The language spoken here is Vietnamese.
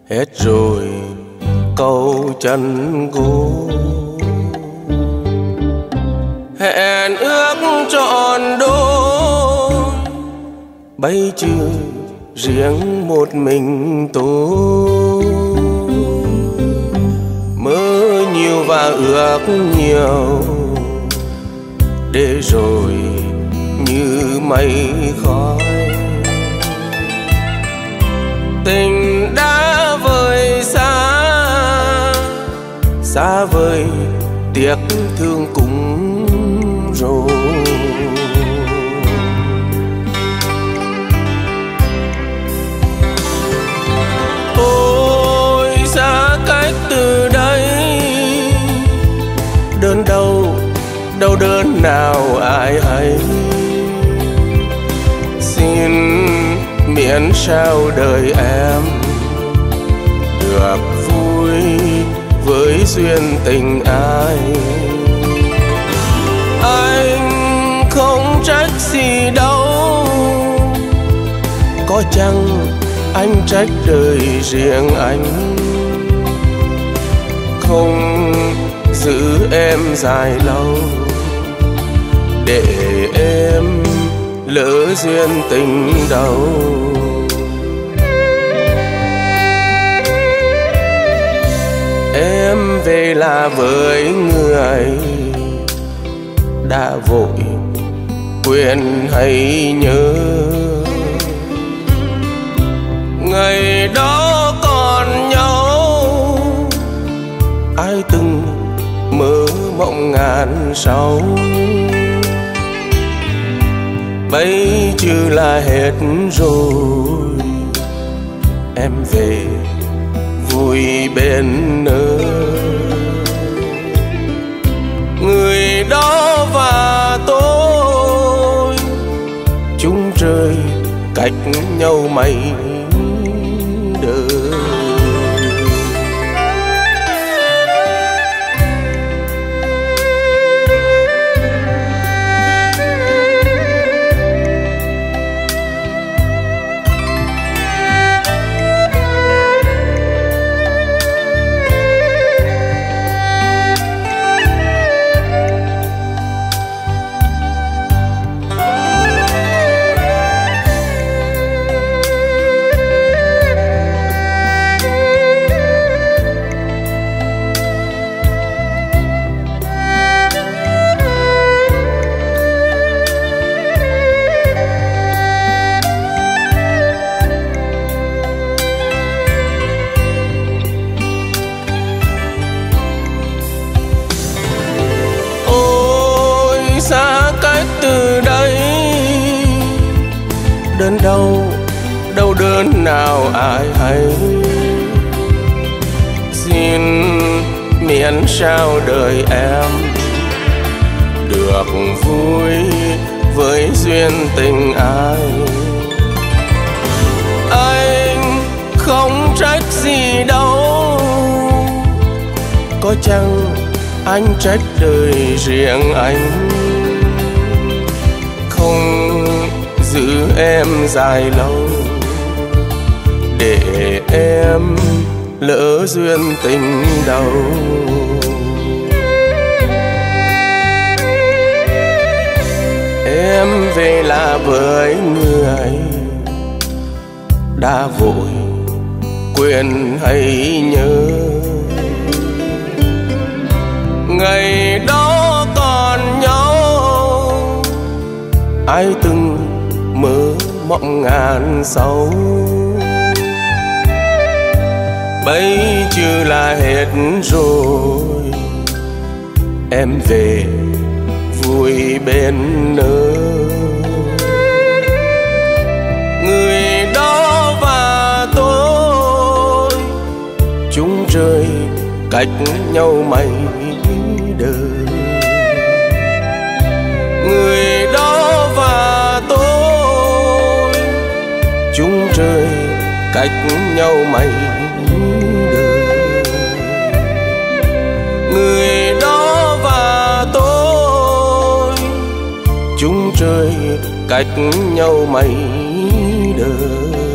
hết rồi câu chân gỗ. Hẹn ước trọn đôi bây chưa riêng một mình tôi. Mơ nhiều và ước nhiều để rồi như mây khói. Tình đã vời xa, xa vời tiếc thương cũng rồi. Ôi xa cách từ đây, đớn đau đau đớn nào ai hay. Xin miễn sao đời em được vui với duyên tình ai. Anh không trách gì đâu, có chăng anh trách đời riêng anh. Không giữ em dài lâu để em lỡ duyên tình đầu. Em về là với người đã vội quên hay nhớ. Ngày đó còn nhau, ai từng mơ mộng ngàn sau. Bây chưa là hết rồi, em về vui bên nơi. Người đó và tôi chung trời cách nhau mấy đời. Xa cách từ đây, đớn đau đau đớn nào ai hay. Xin miễn sao đời em được vui với duyên tình ai. Anh không trách gì đâu, có chăng anh trách đời riêng anh. Không giữ em dài lâu để em lỡ duyên tình đầu. Em về là với người đã vội quên hay nhớ. Ngày đó còn nhau, ai từng mơ mộng ngàn sau. Bây chưa là hết rồi, em về vui bên nơi. Người đó và tôi chung trời cách nhau mấy đời. Người đó và tôi chung trời cách nhau mấy đời. Người đó và tôi chung trời cách nhau mấy đời.